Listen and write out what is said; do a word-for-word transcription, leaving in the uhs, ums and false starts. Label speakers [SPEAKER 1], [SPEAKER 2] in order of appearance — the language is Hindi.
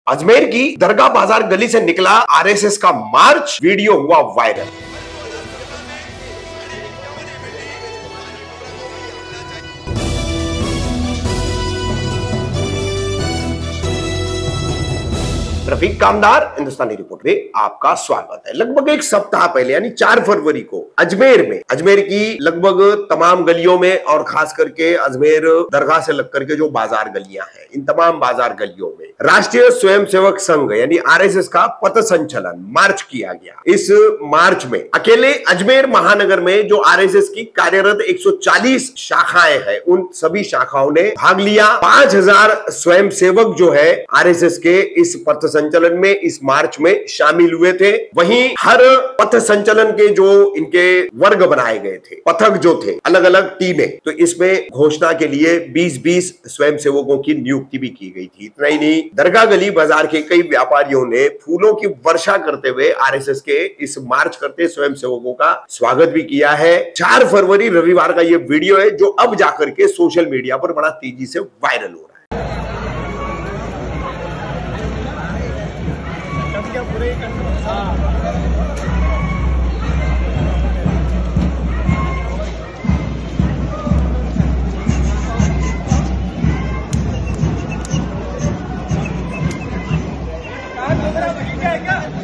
[SPEAKER 1] अजमेर की दरगाह बाजार गली से निकला आरएसएस का मार्च, वीडियो हुआ वायरल। रफीक कामदार, हिंदुस्तानी रिपोर्ट में आपका स्वागत है। लगभग एक सप्ताह पहले यानी चार फरवरी को अजमेर में अजमेर की लगभग तमाम गलियों में और खास करके अजमेर दरगाह से लग करके जो बाजार गलियां हैं, इन तमाम बाजार गलियों में राष्ट्रीय स्वयंसेवक संघ यानी आरएसएस का पथ संचलन मार्च किया गया। इस मार्च में अकेले अजमेर महानगर में जो आरएसएस की कार्यरत एक सौ चालीस शाखाएं हैं, उन सभी शाखाओं ने भाग लिया। पांच हजार स्वयंसेवक जो है आरएसएस के इस पथ संचलन में, इस मार्च में शामिल हुए थे। वहीं हर पथ संचलन के जो इनके वर्ग बनाए गए थे, पथक जो थे, अलग अलग टीमें, तो इसमें घोषणा के लिए बीस बीस स्वयंसेवकों की नियुक्ति भी की गई थी। इतना ही नहीं, दरगाह गली बाजार के कई व्यापारियों ने फूलों की वर्षा करते हुए आरएसएस के इस मार्च करते स्वयंसेवकों का स्वागत भी किया है। चार फरवरी रविवार का यह वीडियो है जो अब जाकर के सोशल मीडिया पर बड़ा तेजी से वायरल हो रहा है।
[SPEAKER 2] क्या